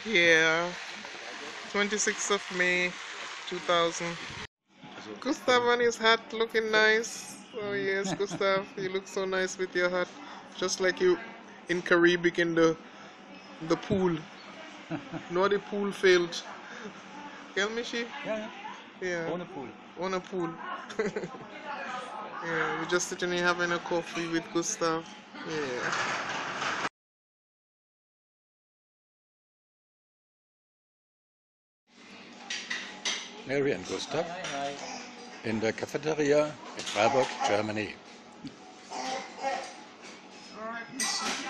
Yeah, 26th of May 2000. Gustav and his hat looking nice. Oh yes, Gustav, you look so nice with your hat. Just like you in Caribbean in the pool. No, the pool failed. Tell me she? Yeah, Yeah. on a pool. On a pool. Yeah, we're just sitting here having a coffee with Gustav. Yeah. Mary and Gustav in der Cafeteria in Freiburg, Germany. Alright,